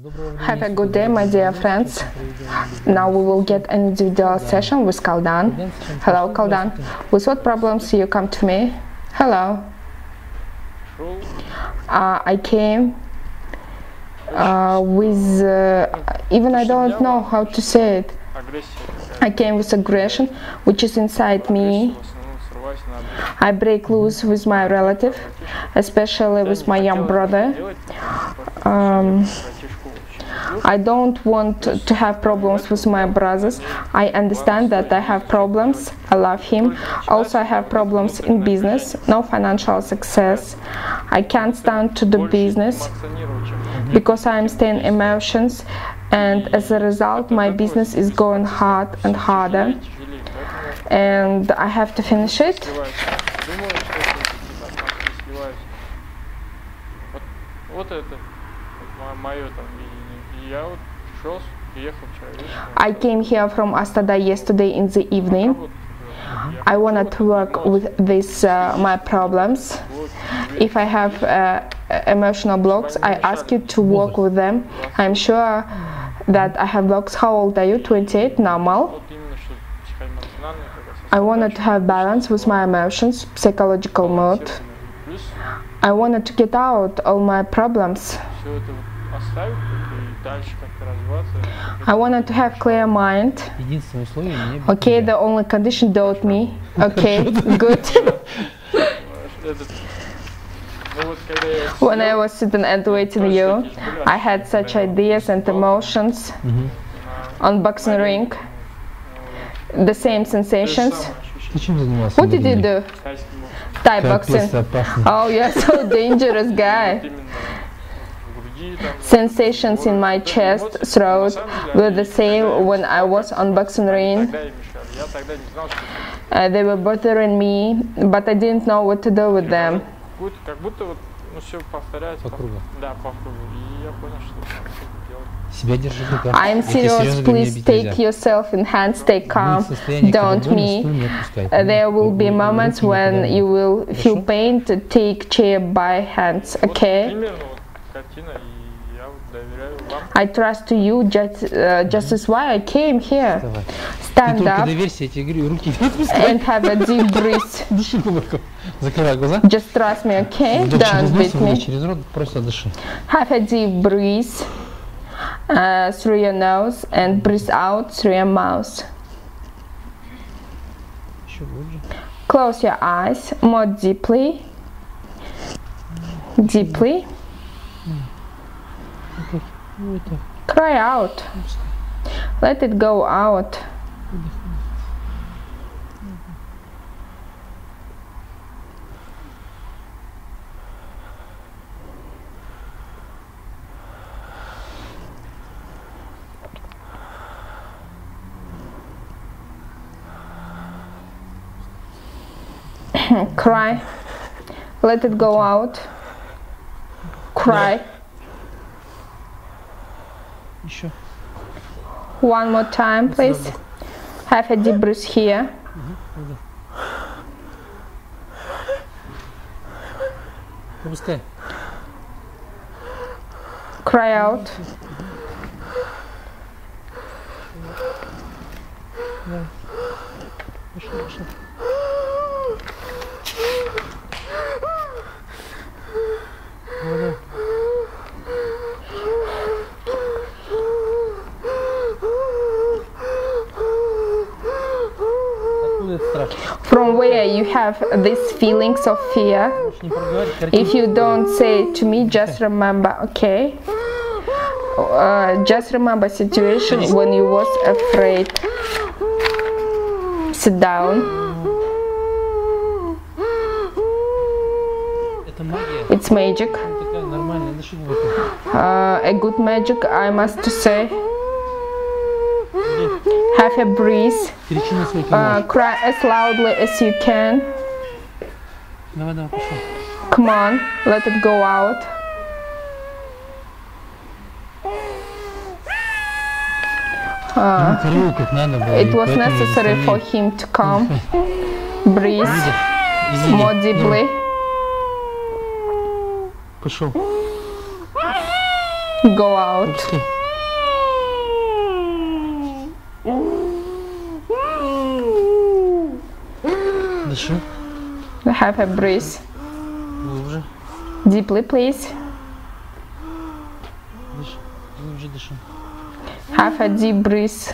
Have a good day, my dear friends. Now we will get an individual session with Kaldan. Hello, Kaldan. With what problems you come to me? Hello. I came with, even I don't know how to say it. I came with aggression, which is inside me. I break loose with my relative, especially with my young brother. I don't want to have problems with my brothers. I understand that I have problems. I love him. Also, I have problems in business, no financial success. I can't stand to the business because I'm staying emotions, and as a result, my business is going hard and harder, and I have to finish it. I came here from Astada yesterday in the evening. I wanted to work with this my problems. If I have emotional blocks, I ask you to work with them. I'm sure that I have blocks. How old are you? 28, normal. I wanted to have balance with my emotions, psychological mood. I wanted to get out all my problems. I wanted to have clear mind. Okay, the only condition, doubt me. Okay, good. When I was sitting and waiting you, I had such ideas and emotions on boxing ring. The same sensations. What did you do? Thai boxing. Oh, you're so dangerous guy. Sensations in my chest, throat were the same when I was on boxing ring. They were bothering me, but I didn't know what to do with them. I'm serious, please take yourself in hand, stay calm, don't me. There will be moments when you will feel pain to take chair by hands, okay? I trust you, just as why I came here. Stand up and have a deep breath. Just trust me, okay? Don't beat me. Have a deep breath through your nose and breathe out through your mouth. Close your eyes more deeply. Deeply. Cry out. Let it go out. Cry. Let it go out. Cry. One more time, please. Have a deep breath here. Cry out. From where you have these feelings of fear, if you don't say it to me, just remember, okay? Just remember situation when you was afraid. Sit down. It's magic. A good magic, I must say. Have a breeze. Cry as loudly as you can. Come on, let it go out. It was necessary for him to come. Breathe more deeply. Go out. Пусти. Дыши. Have a breath. Глубже. Deeply, please. Дыши. Глубже дыши. Have a deep breath.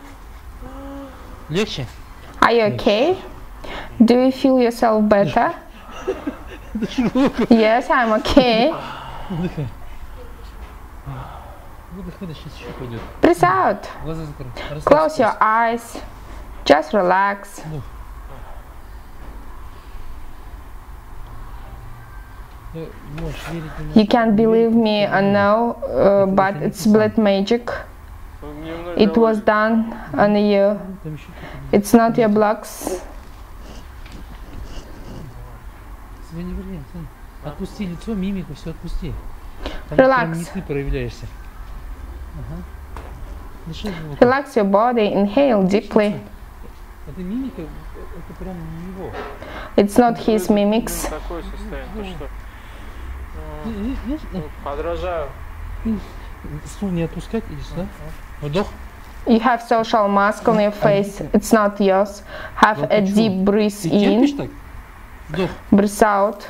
Легче? Are you okay? Do you feel yourself better? Yes, I'm okay. Выдыхай. Выдыхай, да сейчас еще пойдет. Breathe out. Глаза закрой. Close your eyes. Just relax. Можешь верить в You can't believe me or no, but it's black magic. It was done on you. Там еще It's not your blocks. себя не верни. Отпусти лицо, мимику, все отпусти. Там Relax. прям не ты проявляешься. Ага. Дыши глубоко. Relax your body. Inhale deeply. Это мимика, это прям не его. It's not his mimics. Такое состояние, то что Видишь? подражаю. Стул не отпускать, иди сюда. Вдох. You have social mask on your face. It's not yours. Have a deep breath Ты терпишь in. так? Вдох. Breathe out.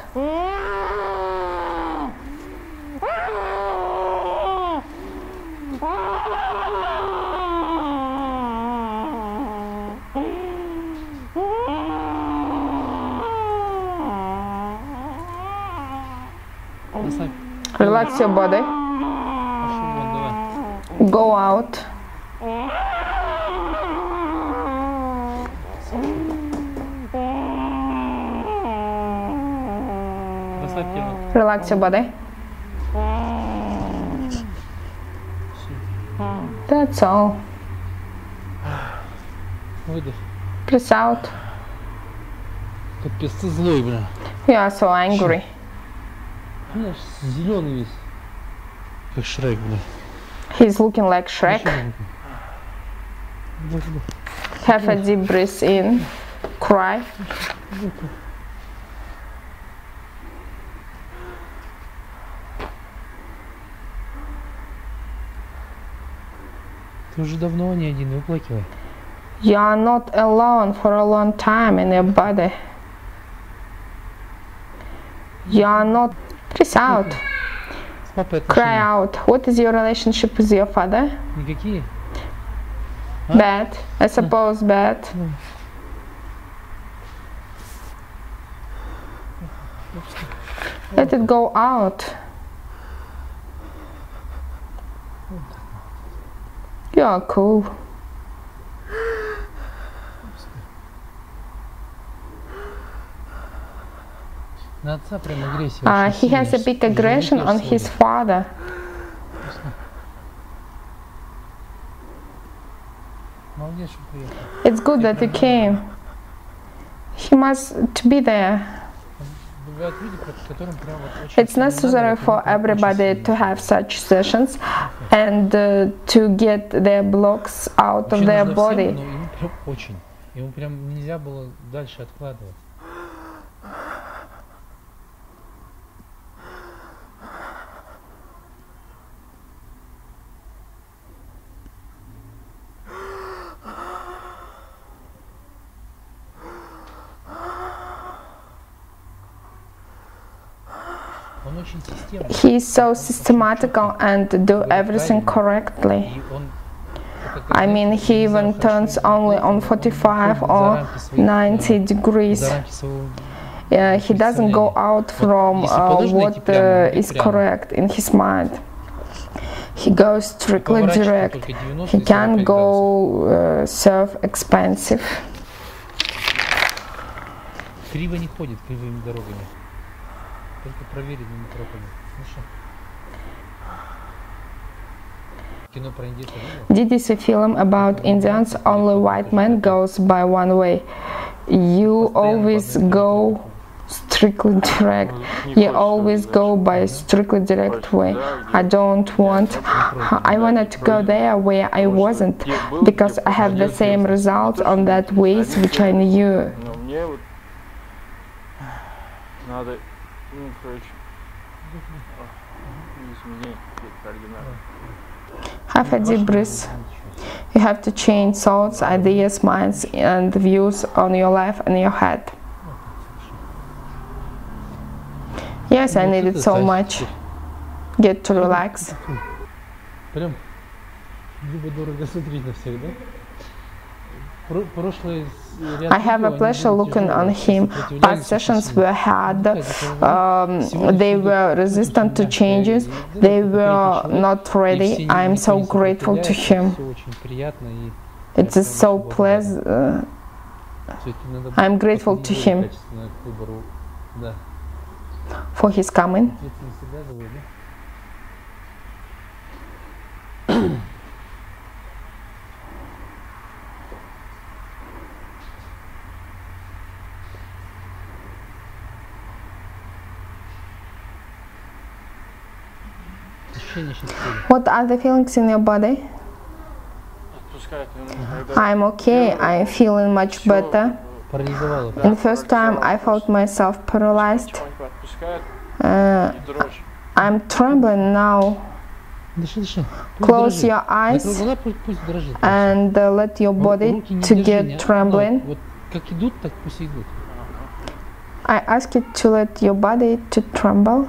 Расслабь. Relax your body. Пошел вон, давай. Go out. Расслабь тело. Relax your body. That's all. Выдох. Breathe out. Капец, ты злой, бля. You are so angry. Знаешь, зеленый весь. Как Шрек, бля. He's looking like Shrek. Вдох, вдох. Have a deep breath in. Cry. Ты уже давно не один, выплакивай. You are not alone for a long time in your body. You are not. Breathe out. С папой Cry отношения out. What is your relationship with your father? никакие? Bad. I suppose bad. Let it go out. You are cool. На отца прям агрессия. He has a big aggression on his father. Молодец, что приехал. It's good that you came. He must to be there. Бывают люди, которым прям вот очень It's necessary for everybody to have such sessions and to get their blocks out of their body. Но ему прям очень. Ему прям нельзя было дальше откладывать. Он очень системный. He is so systematical and do everything correctly. И он, I mean, he even turns only on 45 or 90 degrees. за рамки своего. He doesn't go out from what is correct in his mind. He goes strictly direct. He can't go self-expensive. Криво не ходит кривыми дорогами. Только проверенными тропами. Слушай. Кино про индейцев видел? Did you see film about Indians? Only white man goes by one way. You always go strictly direct. You always go by strictly direct way. I don't want. I wanted to go there where I wasn't, because I have the same results on that ways which I knew. Но мне вот надо, ну, короче, Измени координаты. Have a deep breath. You have to change thoughts, ideas, minds, and views on your life and your head. Yes, I need it so much. Get to relax. Прям любо-дорого смотреть на всех, да? I have a pleasure looking on him. Past sessions were hard. They were resistant to changes. They were not ready. I am so grateful to him. It is so pleasant. I am grateful to him for his coming. What are the feelings in your body? I'm okay, I'm feeling much better. In the first time I felt myself paralyzed. I'm trembling now. Close your eyes and let your body to get trembling. I ask you to let your body to tremble.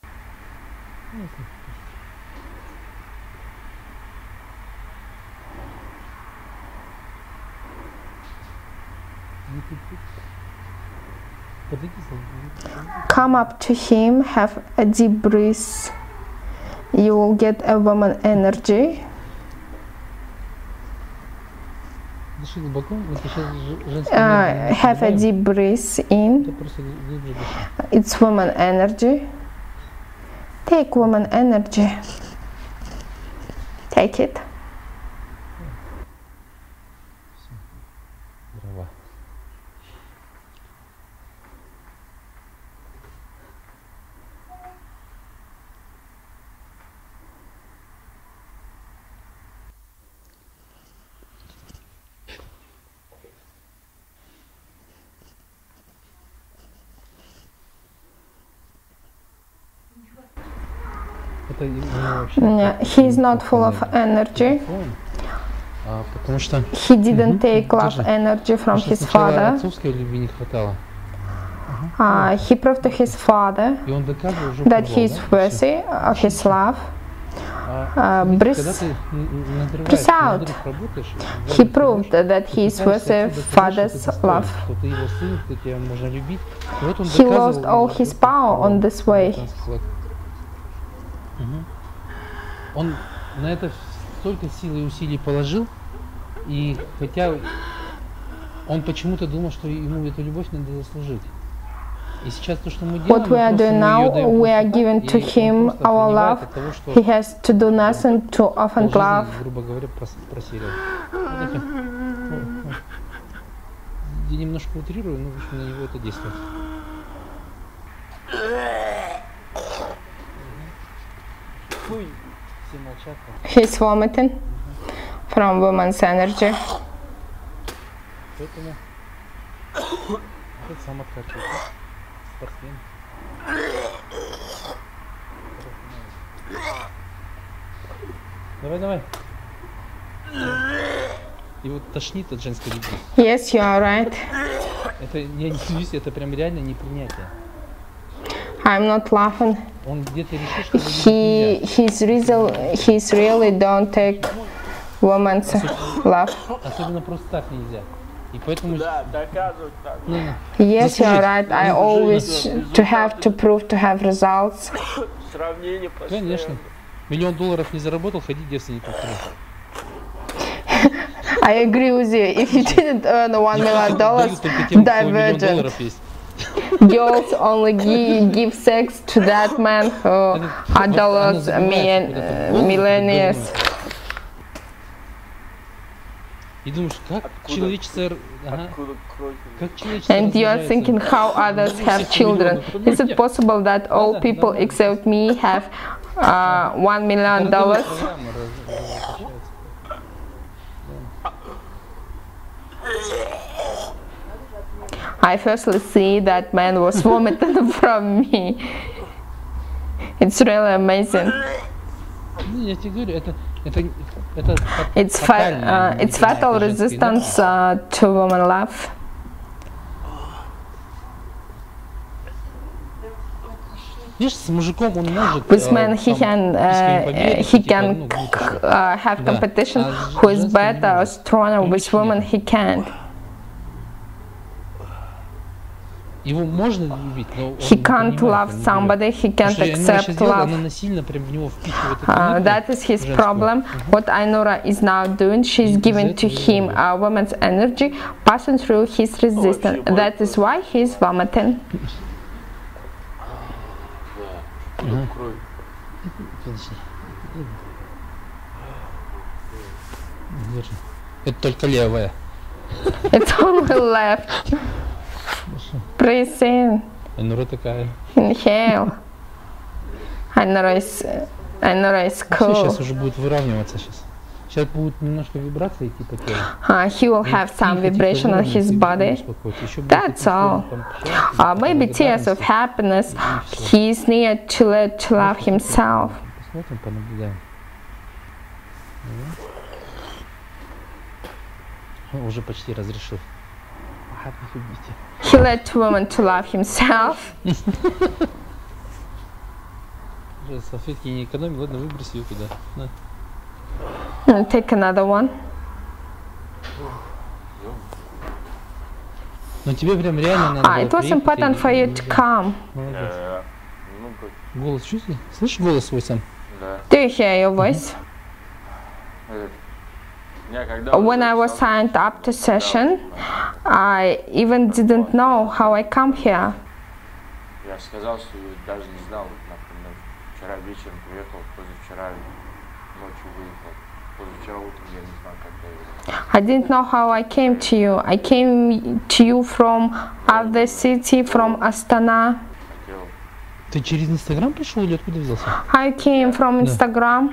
Come up to him, have a deep breath. You will get a woman energy. Have a deep breath in. It's woman energy. Take woman energy. Take it. He is not full of energy. He didn't take love energy from his father. He proved to his father that he is worthy of his love. Breathe out. He proved that he is worthy of father's love. He lost all his power on this way. Он на это столько сил и усилий положил, и хотя он почему-то думал, что ему эту любовь надо заслужить. И сейчас то, что мы делаем, what we are doing now, we are giving to him our love. He has to do nothing to offer love. Грубо говоря, просили. Я немножко утрирую, но в общем на него это действует. He's vomiting from woman's energy. Давай. Его тошнит от женской любви. Yes, you are right. Это я не смеюсь, это прям реально непринятие. I'm not laughing. Он где-то решил, что he's really don't take woman's love. Особенно просто так нельзя. И поэтому... Yes, you are right. I always have to prove to have results. Конечно. $1 000 000 не заработал, ходи девственником. I agree with you. If you didn't earn $1 million, divergent. Girls only give sex to that man who are dollars millionaires. And you are thinking how others have children. Is it possible that all people except me have $1 million? I firstly see that man was vomiting from me. It's really amazing. Ну, я тебе говорю, это It's фатальное it's невидимое fatal женское, да? resistance to woman love. Видишь, с мужиком он может With men he там, can искренне поверить, he типа, can ну, глупости. have Да. competition А с who is женским не better or может. stronger. Ну, With лично women нет. he can't. Его можно любить, но он He не can't понимает, love он не somebody. берет. He Потому can't что Айнура сейчас accept делает, love. она насильно прям в него впихивает эту энергию That is his женскую. problem. What Ainura is now doing, she's giving to him a woman's energy, passing through his resistance. That is why he is vomiting. Да. Кровь. Подожди. Держи. Это только левая. It's only left. Breathe in. Айнура такая. Inhale. Ainura is Все, cool. сейчас уже будет выравниваться сейчас. Сейчас будут немножко вибрации идти по телу. He will have some vibration on his body. That's all. Maybe tears of happiness. He is near to love himself. Посмотрим, понаблюдаем. Он уже почти разрешил. Ладно, любите. He led woman to love himself. Уже салфетки не экономил, ладно, выброси ее туда. На. Take another one. Но тебе прям реально надо было It was приехать important и- for you to come. Молодец. Ну, как, Голос чувствуешь? Слышишь голос свой сам? да. Do you hear your voice? Я когда When I was signed up to session, I even didn't know how I come here. я сказал, что я даже не знал, например, вчера вечером приехал, позавчера ночью выехал, позавчера утром я не знал, когда я I didn't know how I came to you. I came to you from other city, from Astana. хотел. Ты через Инстаграм пришел или откуда взялся? I came from Instagram.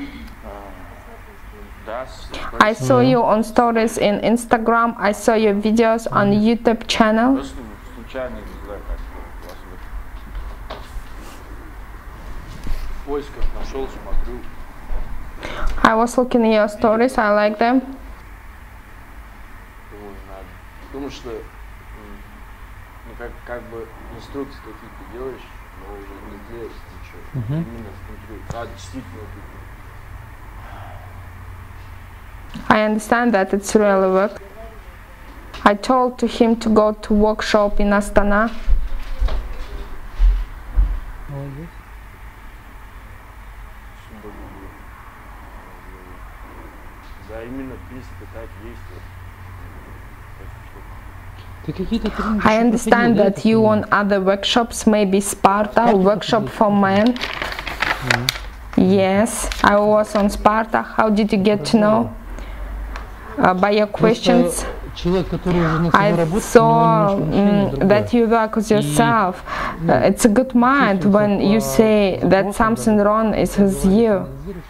Да, I saw you on stories in Instagram. I saw your videos on YouTube channel. просто случайно, не знаю, как вас в поисках нашел, смотрю. I was looking at your stories. I like them. Думаю, надо. Потому что, ну, как бы инструкции какие-то делаешь, но уже не делаешь ничего. Именно смотрю, действительно, I understand that it's really work. I told to him to go to workshop in Astana. Молодец. чтобы да, именно в принципе так действует. Ты какие-то тренинги I еще understand проходил, да, я that так you понимаю? on other workshops, maybe Sparta, Sparta workshop проходил, for men. Yes, I was on Sparta. How did you get to know? By your questions. Просто человек, который уже на собой I работает, saw у него немножко мышление that другое. you work with yourself. It's a good mind when you say that something wrong is with you.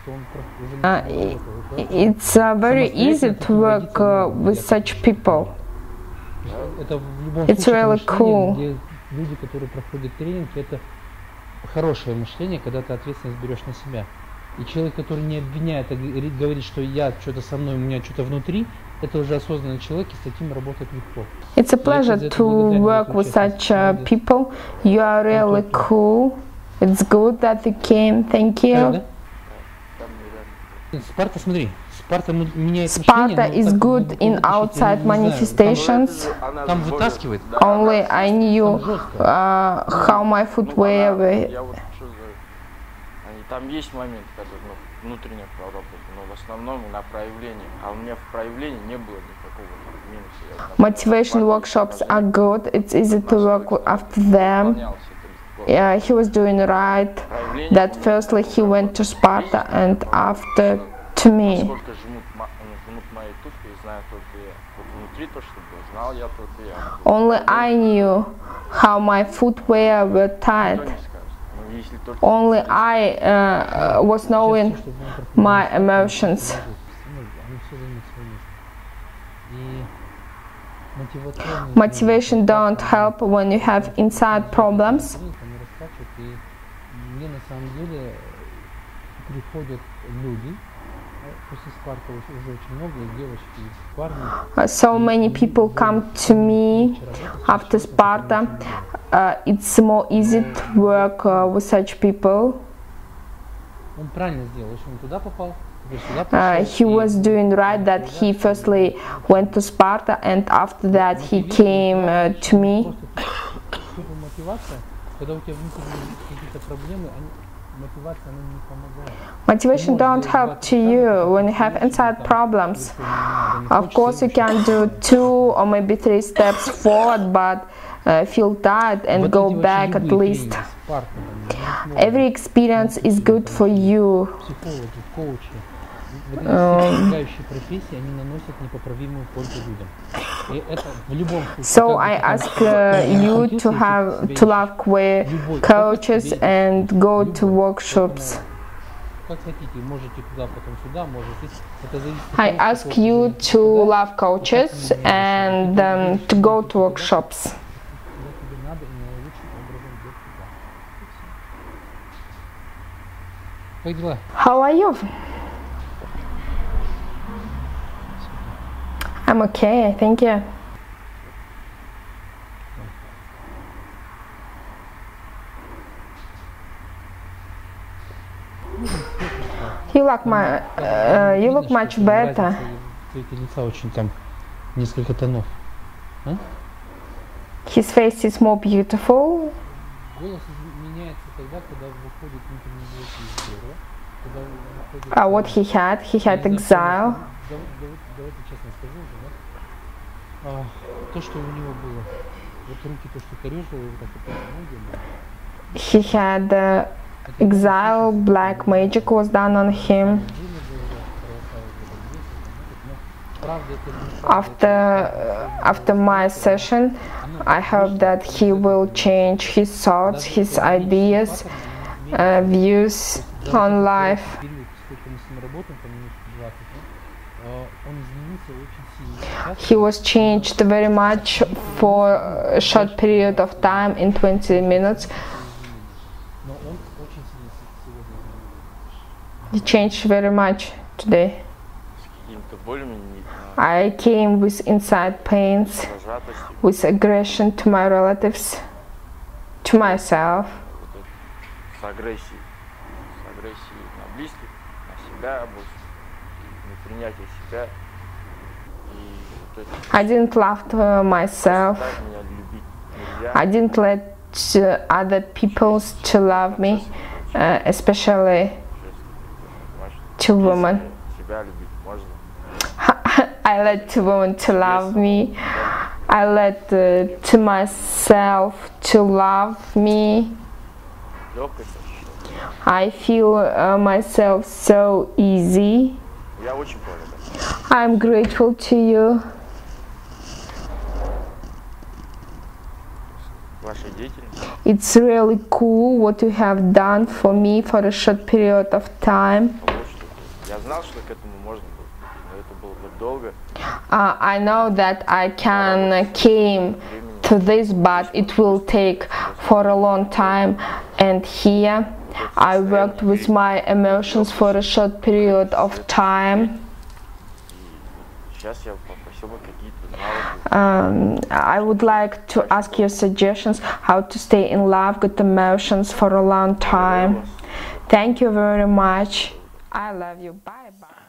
It's very easy to work with such people. Это в любом It's случае really мышление, cool. где люди, которые проходят тренинг, это хорошее мышление, когда ты ответственность берешь на себя. И человек, который не обвиняет, а говорит, что я что-то со мной, у меня что-то внутри, это уже осознанный человек, и с таким работать легко. It's a pleasure to work with such people. You are really cool. It's good that you came. Thank you. Да? Спарта, смотри, Спарта меняет Sparta мышление, но is так good глубоко in учить, я outside не знаю. manifestations. Там вытаскивает. Only I knew how my footwear were. Я вот что за... Там есть моменты, которые внутренняя проработка, но в основном на проявлении. А у меня в проявлении не было никакого минуса. Motivation workshops are good. It's easy to work after them. Yeah, he was doing right. That firstly he went to Sparta and after to me. Сколько жмут мои туфли, знаю только я. Вот внутри то, что было, знал я только я. Only I knew how my footwear were tight. Никто не скажет. Но если только Only I was knowing my emotions. Мотивация Motivation don't help when you have inside problems. мне на самом деле приходят люди, после Спарта уже очень много девочек и парней. So many people come to me after Sparta. It's more easy to work with such people. Он правильно сделал, что он туда попал, сюда пошел. He was doing right that he firstly went to Sparta and after that he came to me. Просто мотивация, когда у тебя внутренние какие-то проблемы, мотивация она не помогает. Motivation don't help to you when you have inside problems. Of course you can do 2 or maybe 3 steps forward, but feel tired and go back at least. Every experience is good for you. Психологи, коучи, вот эти помогающие профессии, они наносят непоправимую пользу людям. И это в любом случае. So I ask you to love queer coaches and go to workshops. Как хотите, можете туда, потом сюда, можете. Это зависит от I того, ask you to love coaches and to go to workshops. тебе надо и наилучшим образом делать туда. Как дела? How are you? I'm okay, thank you. You look much better. Цвете лица очень там несколько тонов. His face is more beautiful. Голос меняется тогда, когда выходит внутренний голос из горла. Когда выходит, What he had exile. Давайте честно скажу уже, да? То, что у него было, вот руки, то, что корежило, вот так вот ноги было. He had exile, black magic was done on him. After my session, I hope that he will change his thoughts, his ideas, views on life. He was changed very much for a short period of time, in 20 minutes. He changed very much today. I came with inside pains, with aggression to my relatives, to myself. С агрессией на близких, на себя, непринятие себя. I didn't love myself. I didn't let other people to love me, especially to women. I let two women to love me. I let to myself to love me. I feel myself so easy. I'm grateful to you. It's really cool what you have done for me for a short period of time. I know that I can came to this, but it will take for a long time. And here I worked with my emotions for a short period of time. I would like to ask your suggestions how to stay in love with emotions for a long time. Thank you very much. I love you. Bye bye.